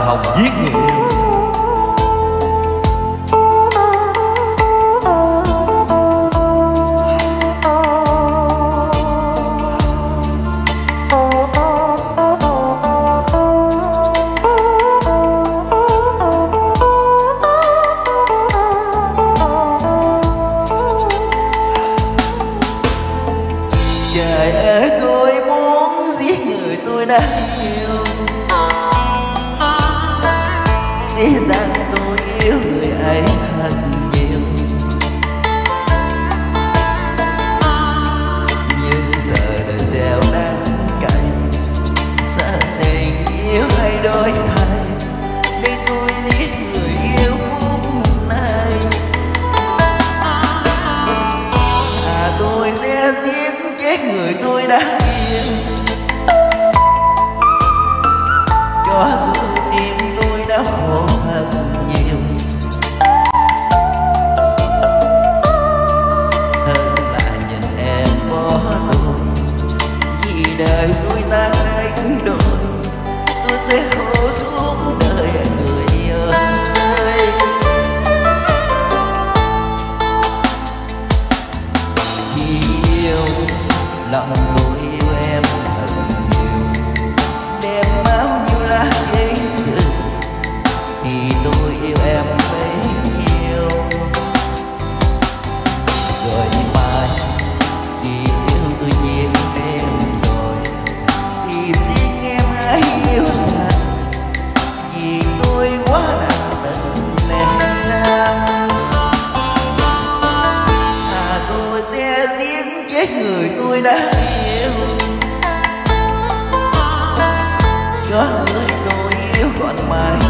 học giết người yêu. Trời ơi, tôi muốn giết người tôi đã yêu. Tiếc rằng tôi yêu người ấy thật nhiều, nhưng giờ đời gieo đắng cay, sợ tình yêu hay đổi thay, nên tôi giết người yêu phút này. Tôi sẽ giết chết người tôi đã yêu, cho dù tim tôi đã khổ thật nhiều, hơn là nhìn em bỏ tôi. Vì đời xui ta đánh đổi, tôi sẽ khổ suốt đời người ơi. Khi yêu lòng tôi yêu em thật nhiều, đem bao nhiêu lá giấy xưa thì tôi yêu em bấy nhiêu. Rồi mai khi yêu tôi giết em rồi, thì xin em hãy yêu rằng vì tôi quá nặng tình em. Tôi sẽ giết chết người tôi đã yêu, cho người tôi yêu còn mãi